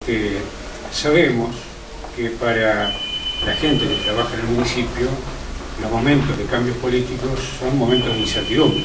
sabemos que para la gente que trabaja en el municipio, los momentos de cambios políticos son momentos de incertidumbre.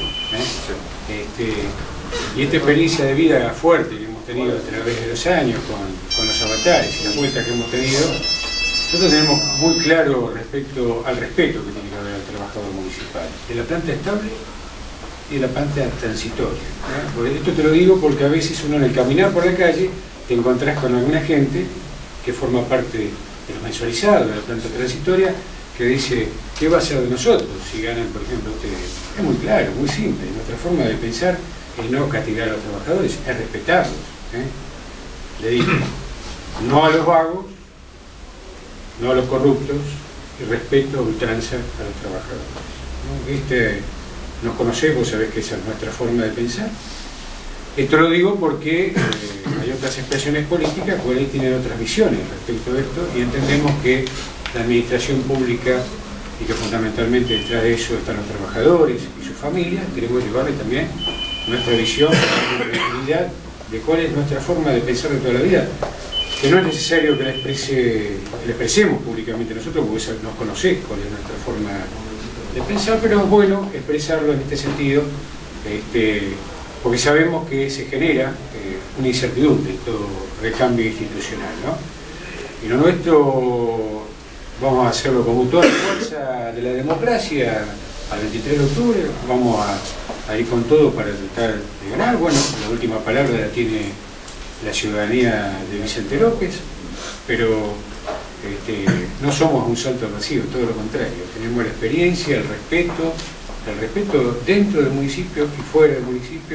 Y esta experiencia de vida fuerte que hemos tenido a través de los años con los avatares y las vueltas que hemos tenido, nosotros tenemos muy claro respecto al respeto que tiene que haber al trabajador municipal, de la planta estable y de la planta transitoria. Porque esto te lo digo porque a veces uno en el caminar por la calle te encontrás con alguna gente que forma parte de los mensualizados, de la planta transitoria, que dice, ¿qué va a ser de nosotros si ganan, por ejemplo, ustedes? Es muy claro, muy simple. Nuestra forma de pensar es no castigar a los trabajadores, es respetarlos. Le digo, no a los vagos, no a los corruptos, y respeto a ultranza a los trabajadores. Nos conocemos, sabés que esa es nuestra forma de pensar. Esto lo digo porque hay otras expresiones políticas que ahí tienen otras visiones respecto a esto, y entendemos que la administración pública, y que fundamentalmente detrás de eso están los trabajadores y sus familias, queremos llevarle también nuestra visión, nuestra tranquilidad de cuál es nuestra forma de pensar de toda la vida, que no es necesario que la expresemos públicamente nosotros, porque nos conocés cuál es nuestra forma de pensar, pero es bueno expresarlo en este sentido, porque sabemos que se genera una incertidumbre, todo recambio institucional, ¿no? Y lo nuestro vamos a hacerlo con toda la fuerza de la democracia al 23 de octubre, vamos a ir con todo para tratar de ganar. Bueno, la última palabra la tiene la ciudadanía de Vicente López, pero no somos un salto al vacío, todo lo contrario, tenemos la experiencia, el respeto dentro del municipio y fuera del municipio,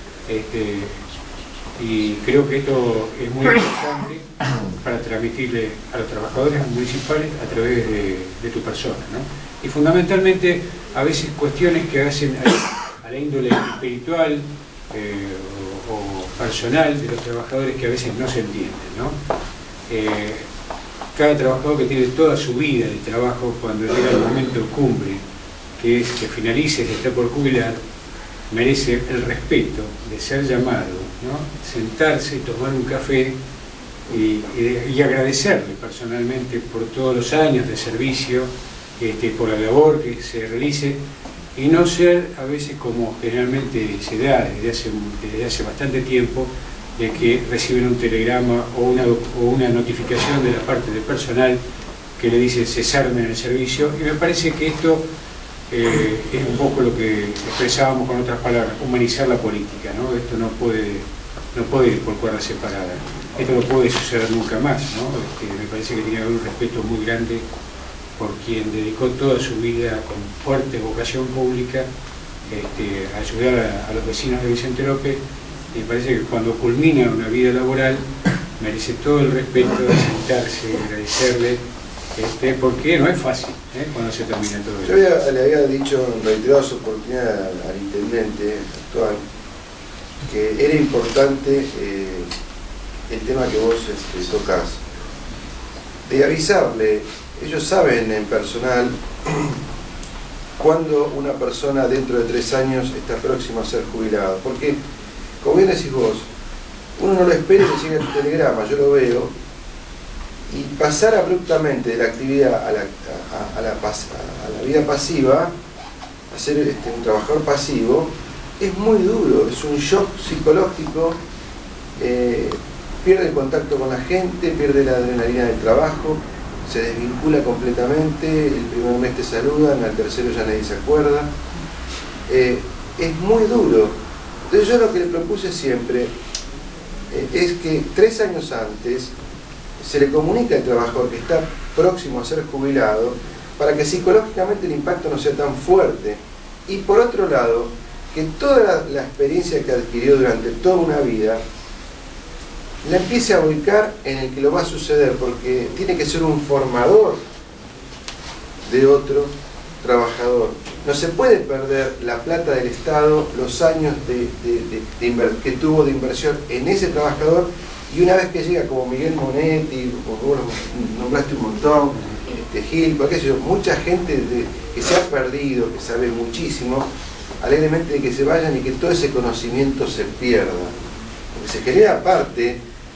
y creo que esto es muy importante para transmitirle a los trabajadores municipales a través de tu persona, ¿no? Y fundamentalmente a veces cuestiones que hacen a la índole espiritual o personal de los trabajadores que a veces no se entienden, ¿no? Cada trabajador que tiene toda su vida de trabajo, cuando llega el momento cumbre, que es que finalice, que esté por jubilar, merece el respeto de ser llamado, ¿no? Sentarse, tomar un café y agradecerle personalmente por todos los años de servicio, por la labor que se realice, y no ser a veces como generalmente se da desde hace bastante tiempo, de que reciben un telegrama o una notificación de la parte del personal que le dice cesarme en el servicio, y me parece que esto es un poco lo que expresábamos con otras palabras, humanizar la política, ¿no? Esto no puede ir por cuerda separada, esto no puede suceder nunca más, ¿no? Me parece que tiene que haber un respeto muy grande por quien dedicó toda su vida con fuerte vocación pública a ayudar a los vecinos de Vicente López, y me parece que cuando culmina una vida laboral merece todo el respeto de sentarse, agradecerle, porque no es fácil cuando se termina todo eso. Yo le había dicho en reiteradas oportunidades al intendente actual que era importante el tema que vos tocás, de avisarle. Ellos saben en personal cuando una persona dentro de 3 años está próxima a ser jubilado, porque como bien decís vos, uno no lo espera que llegue tu telegrama, yo lo veo, y pasar abruptamente de la actividad a la vida pasiva, a ser un trabajador pasivo, es muy duro, es un shock psicológico, pierde el contacto con la gente, pierde la adrenalina del trabajo, se desvincula completamente, el primer mes te saludan, al tercero ya nadie se acuerda, es muy duro. Entonces yo lo que le propuse siempre es que 3 años antes se le comunica al trabajador que está próximo a ser jubilado, para que psicológicamente el impacto no sea tan fuerte, y por otro lado, que toda la experiencia que adquirió durante toda una vida la empiece a ubicar en el que lo va a suceder, porque tiene que ser un formador de otro trabajador. No se puede perder la plata del Estado, los años que tuvo de inversión en ese trabajador, y una vez que llega como Miguel Monetti, vos nombraste un montón, Gil, porque mucha gente que se ha perdido, que sabe muchísimo, alegremente de que se vayan y que todo ese conocimiento se pierda. Porque se genera parte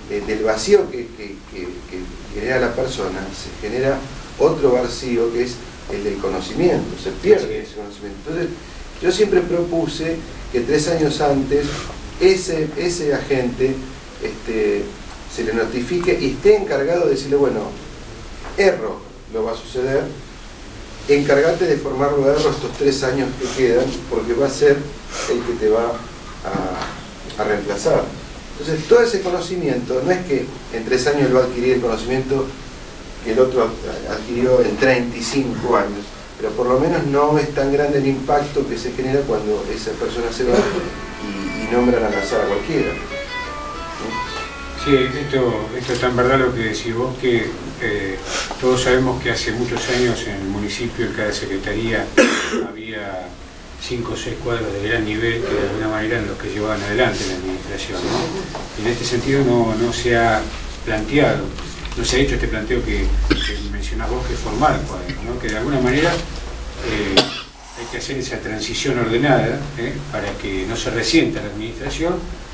del vacío que genera la persona, se genera otro vacío que es el del conocimiento, se pierde ese conocimiento. Entonces, yo siempre propuse que 3 años antes ese agente se le notifique y esté encargado de decirle, bueno, erro, lo va a suceder, encárgate de formarlo a erro estos 3 años que quedan, porque va a ser el que te va a reemplazar. Entonces, todo ese conocimiento, no es que en 3 años él va a adquirir el conocimiento que el otro adquirió en 35 años, pero por lo menos no es tan grande el impacto que se genera cuando esa persona se va y nombran al azar a cualquiera. Sí, esto es tan verdad lo que decís vos, que todos sabemos que hace muchos años en el municipio, en cada secretaría, había 5 o 6 cuadros de gran nivel que de alguna manera eran los que llevaban adelante la administración, ¿no? Y en este sentido no se ha planteado, no se ha hecho este planteo que mencionás vos, que es formar cuadros, ¿no? Que de alguna manera hay que hacer esa transición ordenada para que no se resienta la administración,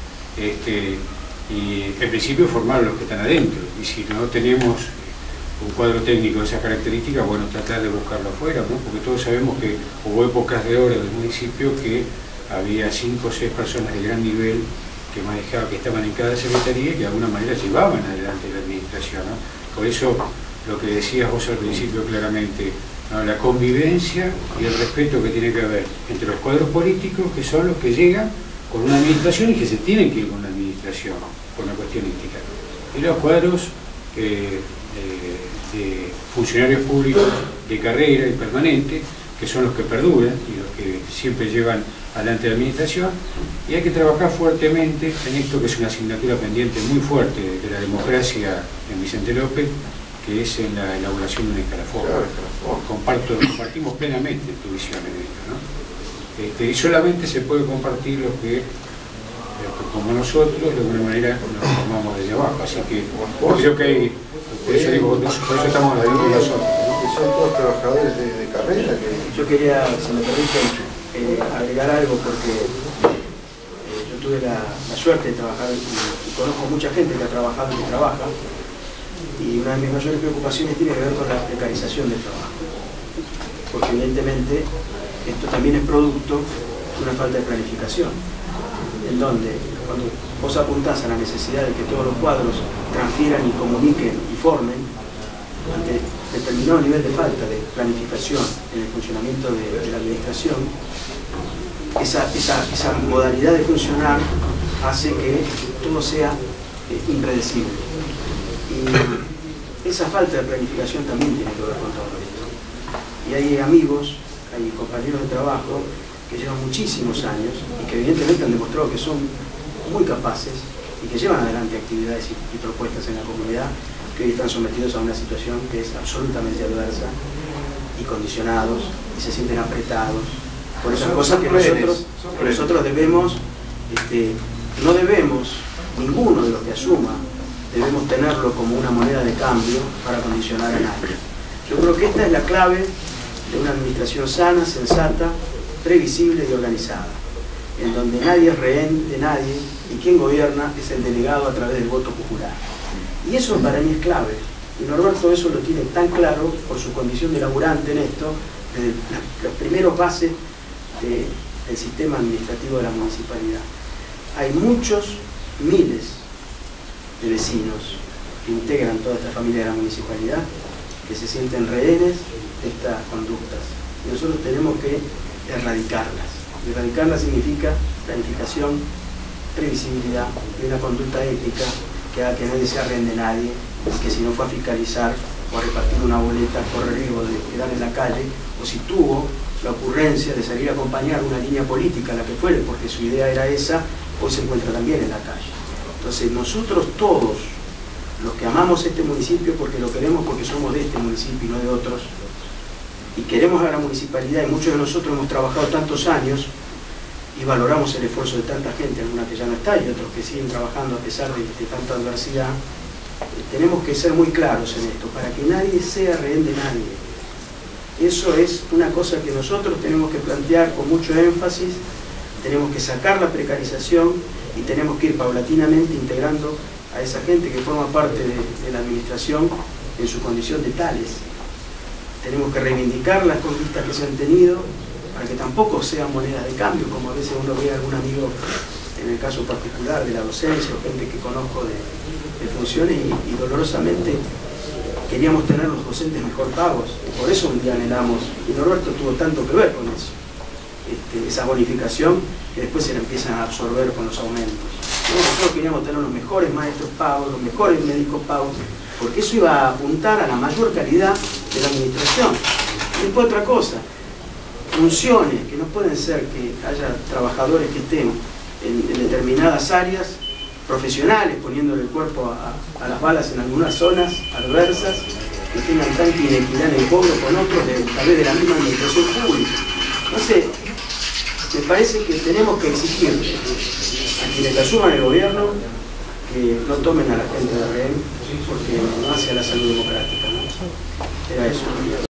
y en principio formar a los que están adentro, y si no tenemos un cuadro técnico de esas características, bueno, tratar de buscarlo afuera, ¿no? Porque todos sabemos que hubo épocas de oro del municipio que había 5 o 6 personas de gran nivel que manejaban, que estaban en cada secretaría y que de alguna manera llevaban adelante la administración, ¿no? Por eso lo que decías vos al principio claramente, ¿no? La convivencia y el respeto que tiene que haber entre los cuadros políticos, que son los que llegan con una administración y que se tienen que ir con la administración, por una cuestión ética, y los cuadros de funcionarios públicos de carrera y permanente, que son los que perduran y los que siempre llevan adelante la administración, y hay que trabajar fuertemente en esto que es una asignatura pendiente muy fuerte de la democracia en Vicente López, que es en la elaboración de un escalafón. Compartimos plenamente tu visión en esto, ¿no? Y solamente se puede compartir lo que como nosotros de alguna manera nos formamos desde abajo, así que creo que hay, por eso digo, por eso estamos hablando nosotros, ¿no? Que son todos trabajadores de carrera. Yo quería, si me permiten, agregar algo, porque yo tuve la suerte de trabajar y conozco mucha gente que ha trabajado y que trabaja, y una de mis mayores preocupaciones tiene que ver con la precarización del trabajo, porque evidentemente esto también es producto de una falta de planificación, en donde cuando vos apuntás a la necesidad de que todos los cuadros transfieran y comuniquen y formen, ante determinado nivel de falta de planificación en el funcionamiento de la administración, esa modalidad de funcionar hace que todo sea impredecible. Y esa falta de planificación también tiene que ver con todo esto. Y hay amigos, hay compañeros de trabajo que llevan muchísimos años y que evidentemente han demostrado que son muy capaces y que llevan adelante actividades y propuestas en la comunidad, que hoy están sometidos a una situación que es absolutamente adversa y condicionados y se sienten apretados. Por eso cosas que nosotros debemos, no debemos, ninguno de los que asuma, debemos tenerlo como una moneda de cambio para condicionar a nadie. Yo creo que esta es la clave de una administración sana, sensata, previsible y organizada, en donde nadie es rehén de nadie y quien gobierna es el delegado a través del voto popular. Y eso para mí es clave. Y Norberto eso lo tiene tan claro por su condición de laburante en esto, desde los primeros bases del sistema administrativo de la municipalidad. Hay muchos, miles de vecinos que integran toda esta familia de la municipalidad que se sienten rehenes de estas conductas. Y nosotros tenemos que erradicarlas. Y erradicarlas significa planificación, previsibilidad y una conducta ética que haga que nadie se arrende de nadie, y que si no fue a fiscalizar o a repartir una boleta, corre riesgo de quedar en la calle, o si tuvo la ocurrencia de salir a acompañar una línea política, la que fuere, porque su idea era esa, hoy se encuentra también en la calle. Entonces nosotros todos, los que amamos este municipio porque lo queremos, porque somos de este municipio y no de otros, y queremos a la municipalidad, y muchos de nosotros hemos trabajado tantos años y valoramos el esfuerzo de tanta gente, alguna que ya no está y otros que siguen trabajando a pesar de tanta adversidad, tenemos que ser muy claros en esto, para que nadie sea rehén de nadie. Eso es una cosa que nosotros tenemos que plantear con mucho énfasis, tenemos que sacar la precarización y tenemos que ir paulatinamente integrando a esa gente que forma parte de la administración en su condición de tales. Tenemos que reivindicar las conquistas que se han tenido para que tampoco sean monedas de cambio, como a veces uno ve a algún amigo, en el caso particular de la docencia o gente que conozco de funciones, y dolorosamente queríamos tener los docentes mejor pagos, y por eso un día anhelamos, y Norberto tuvo tanto que ver con eso, esa bonificación que después se la empiezan a absorber con los aumentos. Nosotros queríamos tener los mejores maestros pagos, los mejores médicos pagos, porque eso iba a apuntar a la mayor calidad de la administración. Y después otra cosa, funciones que no pueden ser que haya trabajadores que estén en determinadas áreas profesionales, poniéndole el cuerpo a las balas en algunas zonas adversas, que tengan tanta inequidad en el cobro con otros, tal vez de la misma administración pública. Entonces, me parece que tenemos que exigir a quienes asuman el gobierno que no tomen a la gente de rehén, porque no hace a la salud democrática, ¿no? Era eso.